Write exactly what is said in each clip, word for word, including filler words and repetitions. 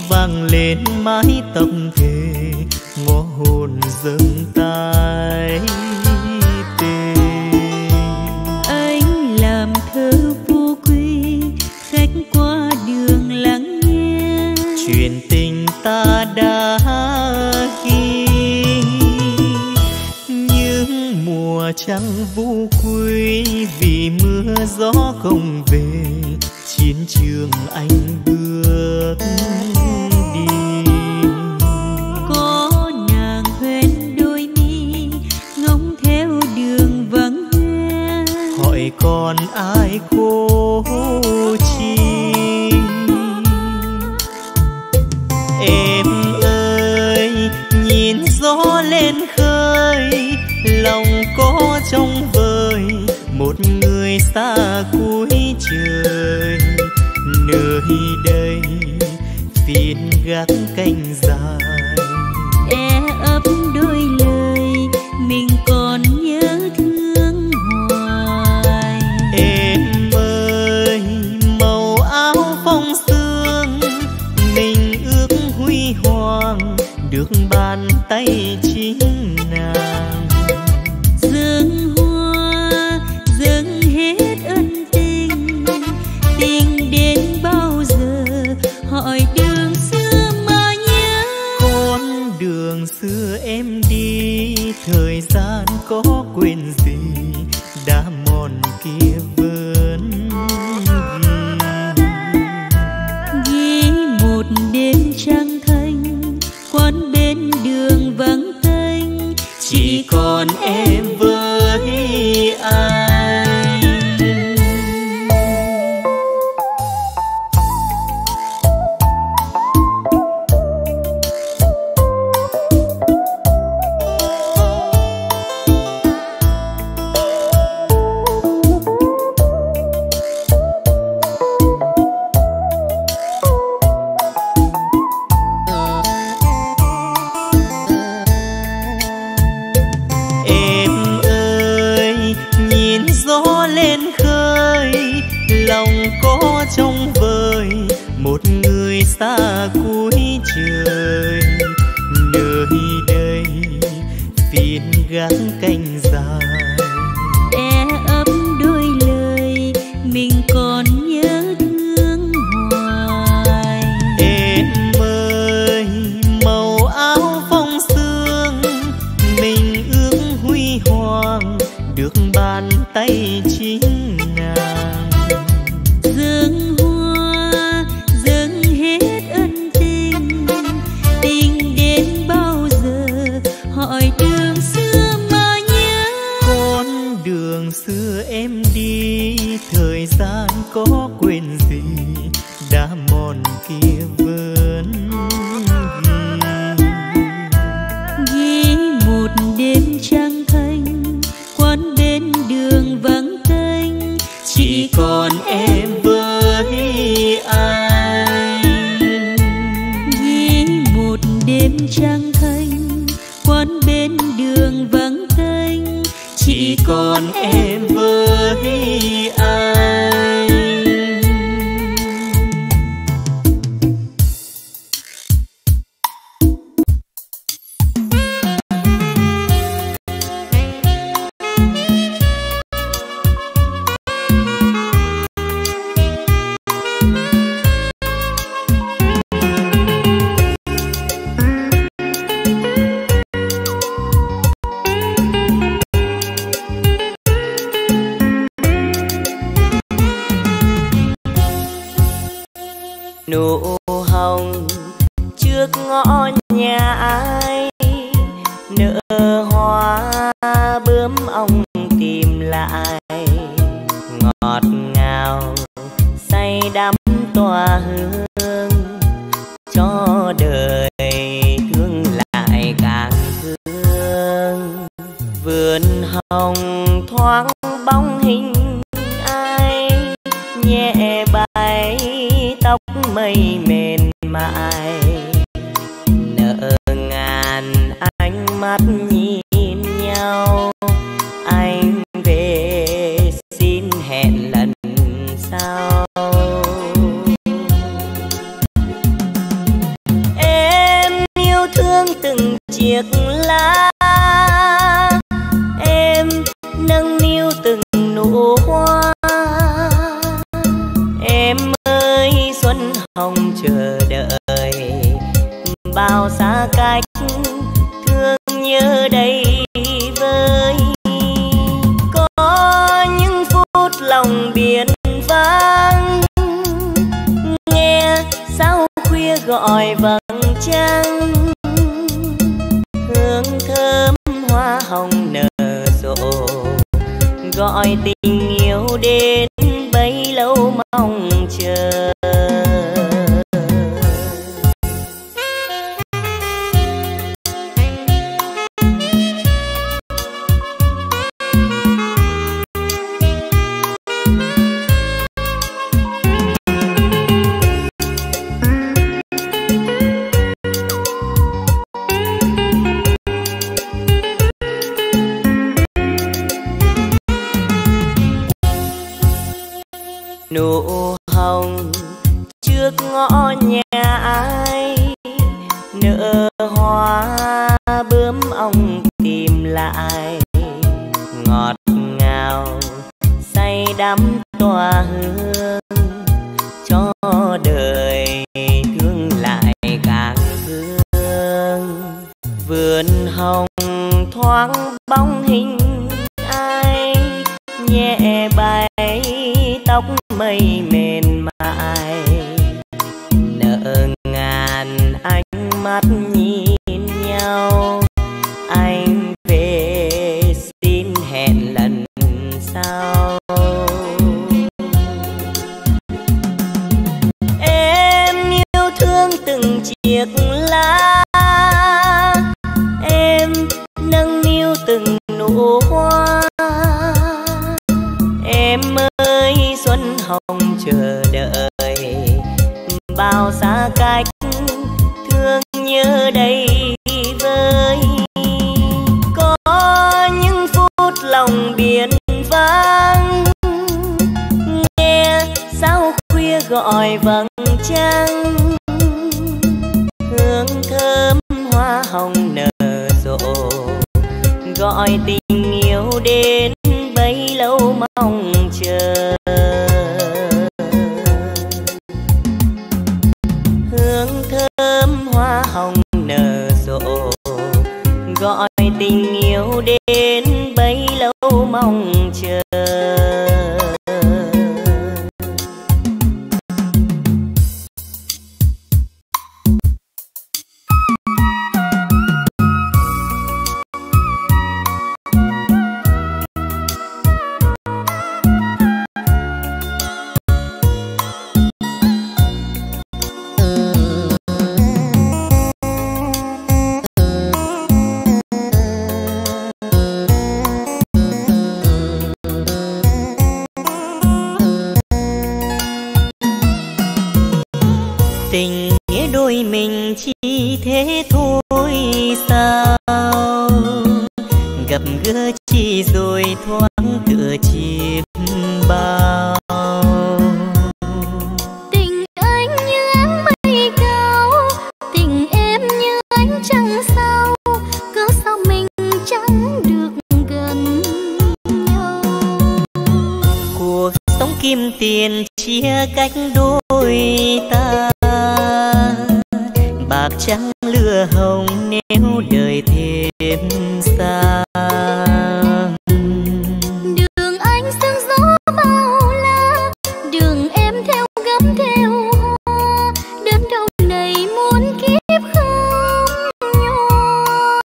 vang lên mái tóc thề, ngõ hồn dâng tay tê. Anh làm thơ vô quy, khách qua đường lắng nghe chuyện tình ta đã ghi. Những mùa trăng vu quy vì mưa gió không về, chiến trường anh bước đi. Có nàng hoen đôi mi ngóng theo đường vắng hoe, hỏi còn ai cô chi. Em ơi nhìn gió lên khơi, lòng có trong vời một người xa cuối trời. Nơi đây phiên gác canh dài, e ấp đôi lời mình còn nhớ thương hoài. Em ơi màu áo phong sương mình ước huy hoàng, được bàn tay chính nàng. Dương hoa dâng hết ân tình, tình đến bao giờ hỏi đường xưa mà nhớ. Con đường xưa em đi, thời gian có quên gì đã mòn kia vẫn ghi. Ghi một đêm trăng thanh, quán bên đường vắng tênh, chỉ còn em với anh. Trong vời một người xa cuối trời. Nơi đây phiên gác canh dài, e ấp đôi lời mình còn nhớ thương hoài. Em ơi màu áo phong sương mình ước huy hoàng, được bàn tay chính nàng. Dương hoa dâng hết ân tình, tình đến bao giờ hỏi đường xưa mà nhớ. Con đường xưa em đi, thời gian có quên gì đã mòn kia vẫn ghi. Ghi một đêm trăng thanh, quán bên đường vắng tênh, chỉ còn em với anh. ghi một đêm trăng thanh, quán bên đường vắng tênh, chỉ còn em với anh. Nụ hồng trước ngõ nhà ai, nở hoa bướm ong tìm lại. Ngọt ngào say đắm tỏa hương, cho đời thương lại càng thương. Vườn hồng thoáng bóng hình ai, nhẹ bay tóc mây mềm mại. Nợ ngàn ánh mắt nhìn nhau, anh về xin hẹn lần sau. chiếc lá. Em nâng niu từng nụ hoa, em ơi xuân hồng chờ đợi. Bao xa cách thương nhớ đây với. Có những phút lòng biển vắng, nghe sao khuya gọi vầng trăng. Hương thơm hoa hồng nở rộ, gọi tình yêu đến bấy lâu mong chờ. Nụ hồng trước ngõ nhà ai, nở hoa bướm ong tìm lại. Ngọt ngào say đắm tỏa hương, cho đời thương lại càng thương. Vườn hồng thoáng bóng hình ai, nhẹ bay tóc mây mềm mại. Nợ ngàn ánh mắt nhìn nhau, anh về xin hẹn lần sau. Em yêu thương từng chiếc lá, em nâng niu từng nụ hoa. Em ơi xuân hồng chờ đợi, bao xa cách thương nhớ đây với. Có những phút lòng biển vắng, nghe sao khuya gọi vầng trăng. Hương thơm hoa hồng nở rộ, gọi tình yêu đến bấy lâu mong chờ. Hương thơm hoa hồng nở rộ, gọi tình yêu đến bấy lâu mong chờ. Tình nghĩa đôi mình chỉ thế thôi sao, gặp gỡ chỉ rồi thoáng tựa chim bao. Tình anh như áng mây cao, tình em như ánh trăng sao, cớ sao mình chẳng được gần nhau. Cuộc sống kim tiền chia cách đôi ta, bạc trắng lửa hồng nếu đời thêm xa. Đường anh sương gió bao la, đường em theo gấm theo hoa, đến đâu này muốn kiếp không nhòa.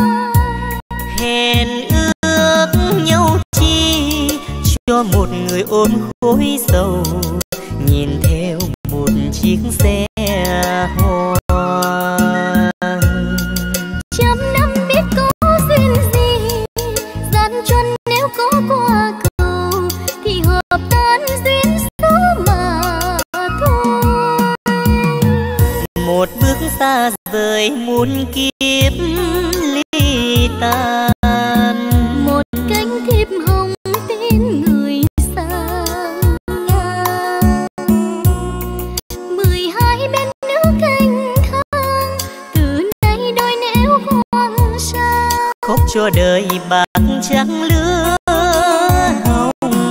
Hẹn ước nhau chi cho một người ôn khối dầu, nhìn theo một chiếc xe hoa. Trăm năm biết có duyên gì, gian truân nếu có qua cầu, thì hợp tan duyên số mà thôi. Một bước xa vời muôn kiếp ly tan, một cánh thiệp hồng tên người xa ngang. Mười hai bên nước canh thang, từ nay đôi nẻo hoang khóc cho đời bạc trắng lứa hồng.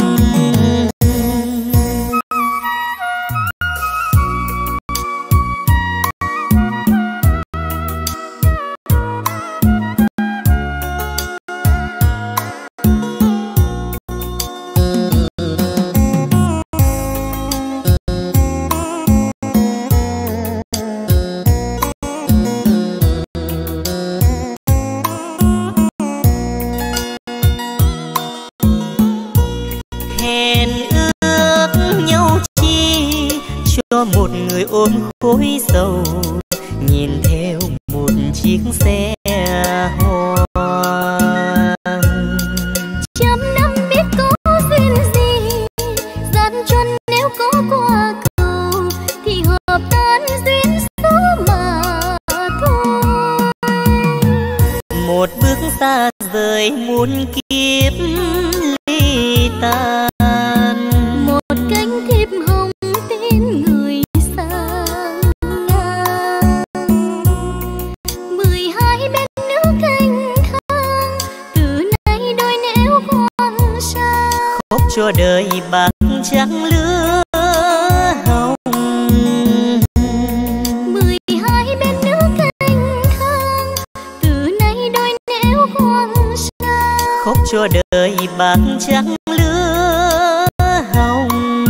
Cho một người ôm khối sầu, nhìn theo một chiếc xe hoa. Trăm năm biết có duyên gì, gian truân nếu có qua cầu thì hợp tan duyên số mà thôi. Một bước xa rời muôn kiếp ly tan, một cánh thiệp hồng tên người sang ngang. Mười hai bên nước thanh thang, từ nay đôi nẻo quang sang. khóc cho đời bạc trắng lứa hồng. Mười hai bên nước thanh thang, từ nay đôi nẻo quang sang. Khóc cho đời bạc trắng lứa hồng.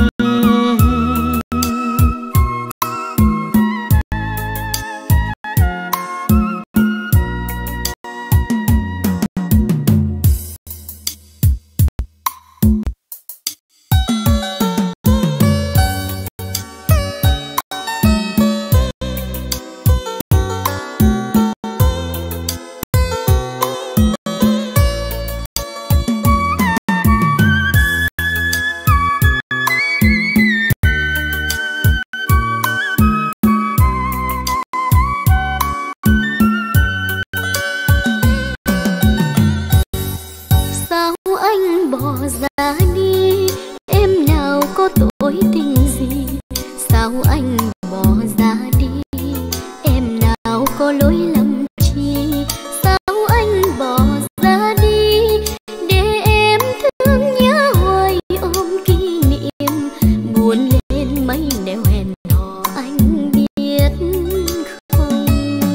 Ra đi em nào có tội tình gì, sao anh bỏ ra đi em nào có lỗi lầm chi, sao anh bỏ ra đi để em thương nhớ hoài ôm kỷ niệm buồn lên mấy nẻo hẹn hò anh biết không.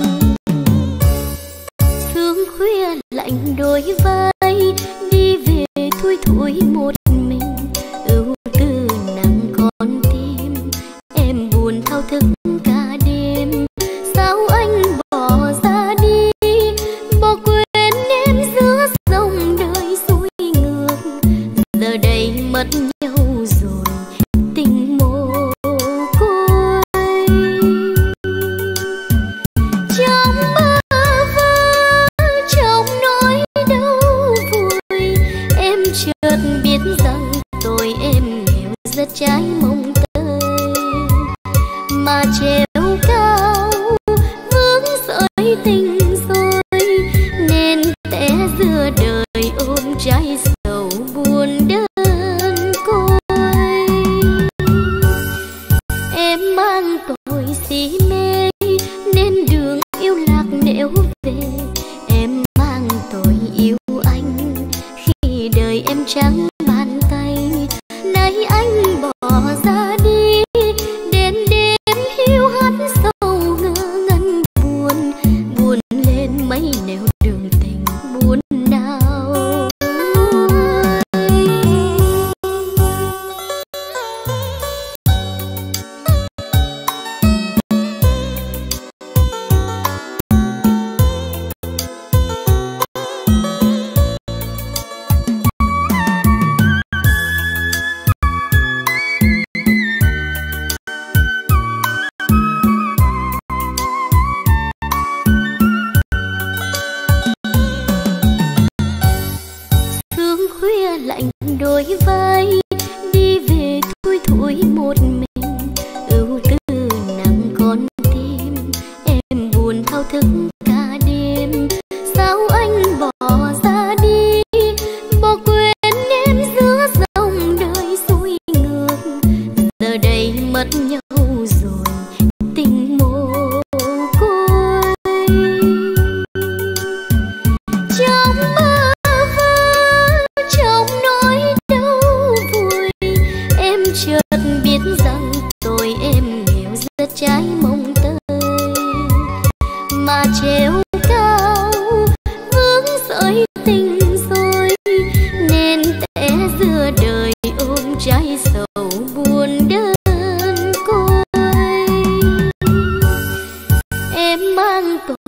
Sương khuya lạnh đôi vai đi về thui thủi một mình, ưu tư nặng con tim em buồn thao thức cả đêm. Sao anh bỏ ra đi bỏ quên em giữa dòng đời xuôi ngược, giờ đây mất nhau rồi tình mồ côi. Trong mơ vơ trong nỗi đau vui em chợt biết rằng tôi em nghèo rất trái mong tơi, mà treo cao vướng sợi tình rồi nên té giữa đời ôm trái sầu buồn đơn côi. Em mang tội si mê nên đường yêu lạc nẻo về, em mang tội yêu anh khi đời em trắng bàn tay. Nay anh bỏ ra đi đến đêm hiu hắt sâu ngơ ngẩn buồn, buồn lên mấy nẻo đường tình buồn nào. Lạnh đôi vai đi về thui thủi một mình, ưu tư nặng con tim em buồn thao thức cả đêm. Sao anh bỏ ra đi bỏ quên em giữa dòng đời xuôi ngược, giờ đây mất nhau rồi tình mồ côi. Trong mà treo cao, vướng sợi tình rồi nên té giữa đời ôm trái sầu buồn đơn côi. Em mang